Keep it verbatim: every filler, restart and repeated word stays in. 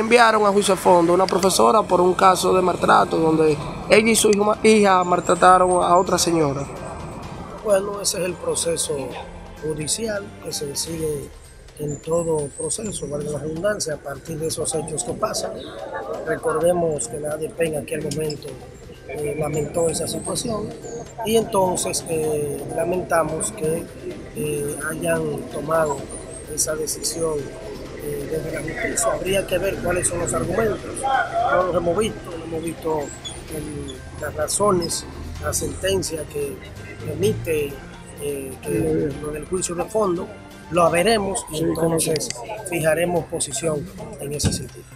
enviaron a juicio de fondo a una profesora por un caso de maltrato donde ella y su hijo- hija maltrataron a otra señora. Bueno, ese es el proceso judicial que se sigue en todo proceso, valga la redundancia, a partir de esos hechos que pasan. Recordemos que la A D P en aquel momento eh, lamentó esa situación y entonces eh, lamentamos que eh, hayan tomado esa decisión eh, desde la justicia. Habría que ver cuáles son los argumentos. No los hemos visto, no hemos visto el, las razones, la sentencia que emite eh, que, lo del juicio de fondo. Lo veremos y entonces fijaremos posición en ese sentido.